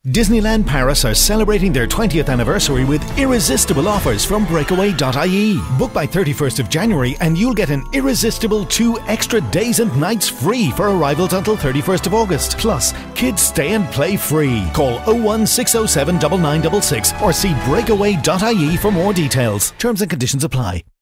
Disneyland Paris are celebrating their 20th anniversary with irresistible offers from Breakaway.ie. Book by 31st of January and you'll get an irresistible 2 extra days and nights free for arrivals until 31st of August. Plus, kids stay and play free. Call 01607 9966 or see Breakaway.ie for more details. Terms and conditions apply.